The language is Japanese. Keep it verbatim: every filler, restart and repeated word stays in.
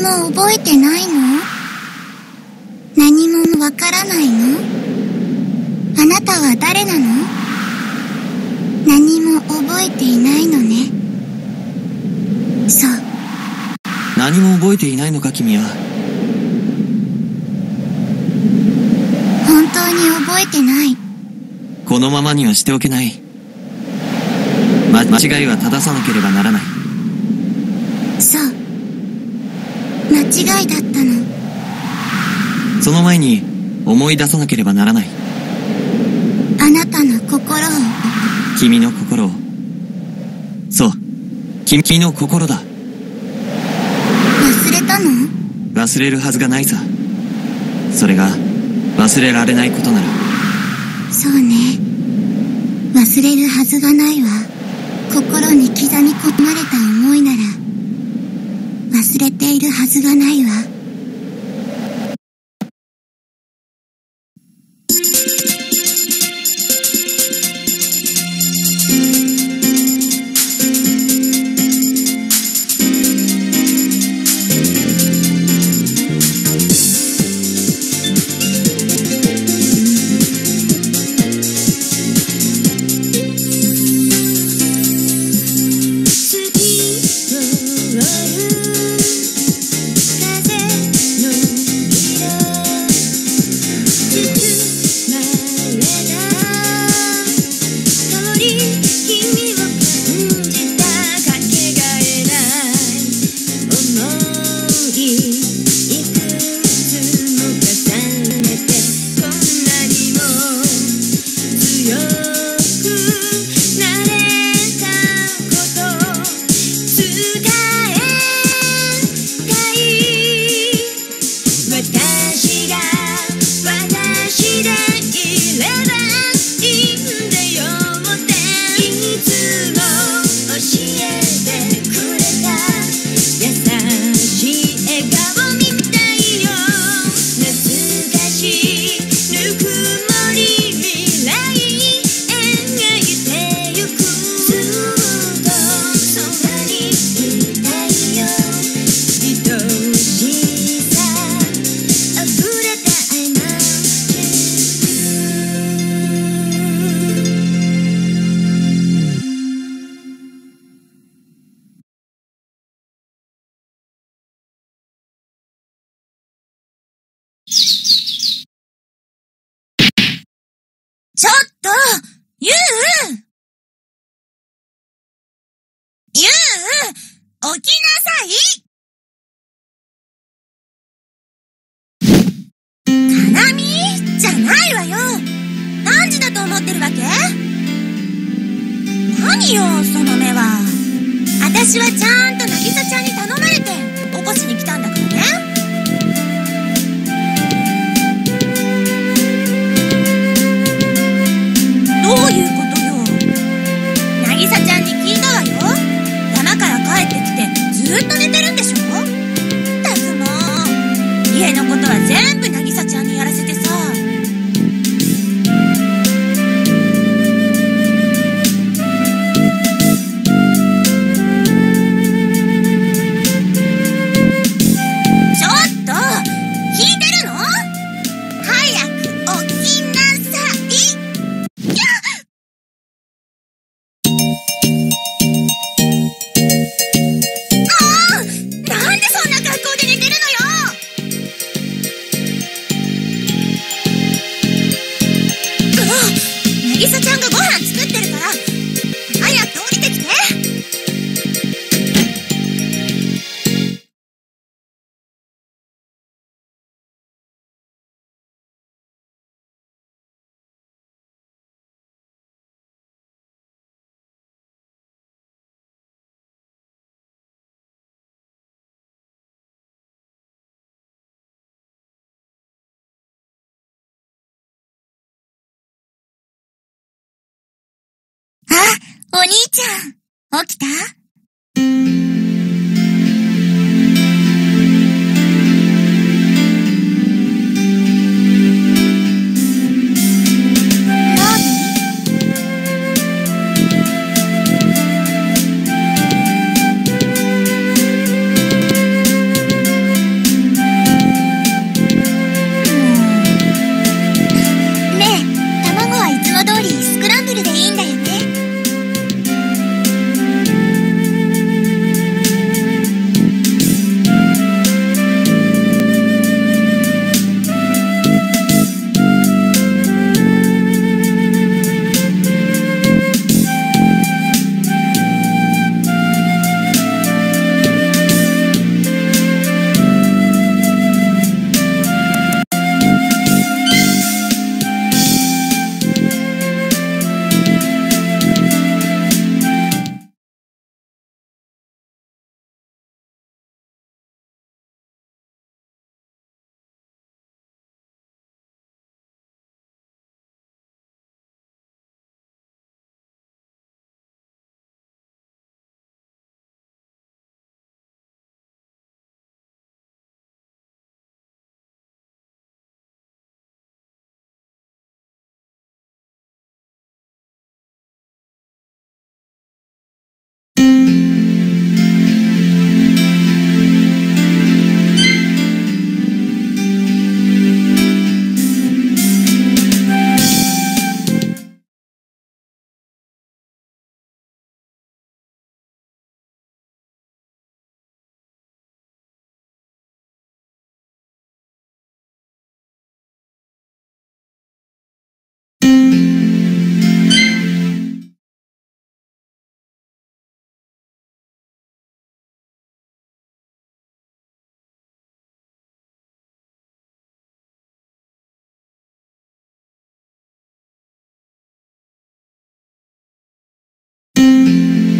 も覚えてないの？何もわからないの？あなたは誰なの？何も覚えていないのね。そう。 何も覚えていないのか君は。 本当に覚えてない。 このままにはしておけない。ま、間違いは正さなければならない。 そう。間違いだったの。 その前に思い出さなければならない。 あなたの心を。 君の心を。そう。君、君の心だ。 忘れたの？ 忘れるはずがないさ。それが忘れられないことなら。 そうね。忘れるはずがないわ。心に刻み込まれた思いなら忘れているはずがないわ。ちょっとユウユウ起きなさい。かなみじゃないわよ。何時だと思ってるわけ？何よその目は。私はちゃんとなぎさちゃんに頼まれて起こしに来たんだからね。どういうことよ。なぎさちゃんに聞いたわよ。山から帰ってきてずーっと寝てるんでしょ。ったくもう、家のことは全部なぎさちゃんにやらせてさ。ちょっと聞いてるの？早く起きなさい。なぎさちゃんがご飯作ってるから早く降りてきて。あ、お兄ちゃん起きた？ よ。